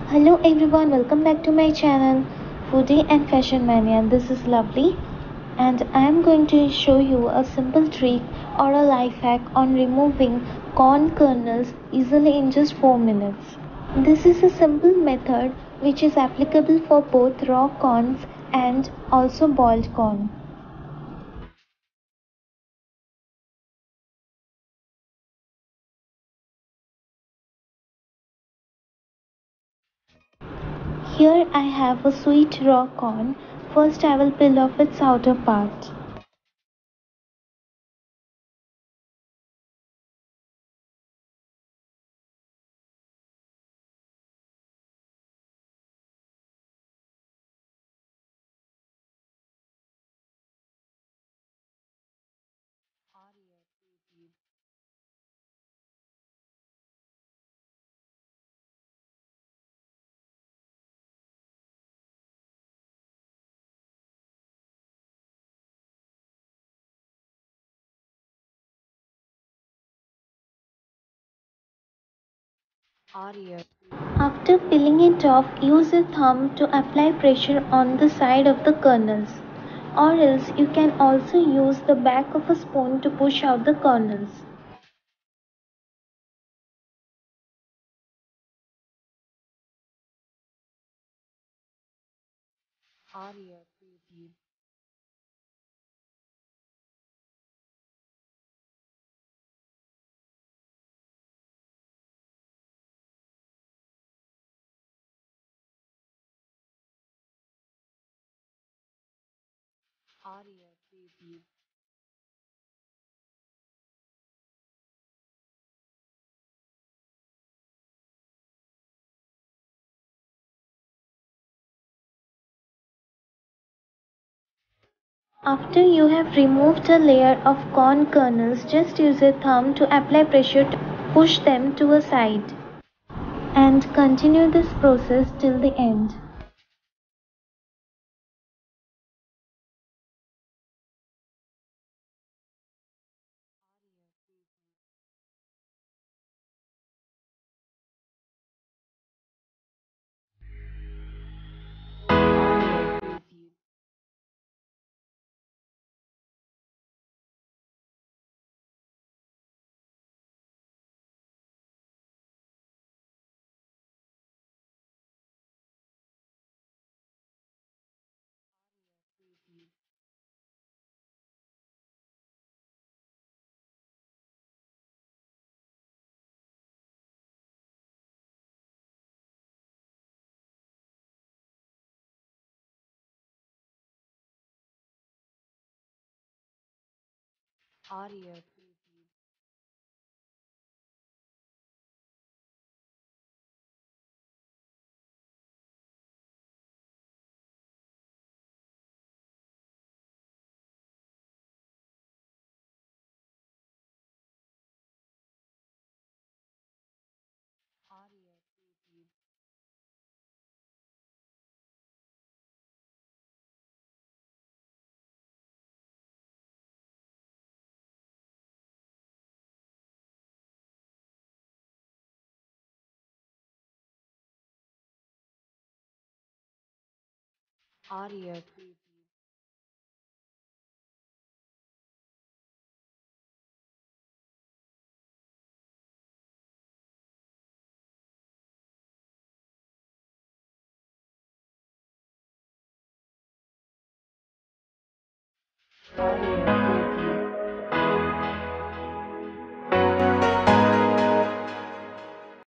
Hello everyone, welcome back to my channel Foodie and Fashion Mania. This is Lovely and I am going to show you a simple trick or a life hack on removing corn kernels easily in just 4 minutes. This is a simple method which is applicable for both raw corns and also boiled corn. Here I have a sweet raw corn. First I will peel off its outer part. After peeling it off, use a thumb to apply pressure on the side of the kernels, or else you can also use the back of a spoon to push out the kernels. After you have removed a layer of corn kernels, just use a thumb to apply pressure to push them to a side and continue this process till the end.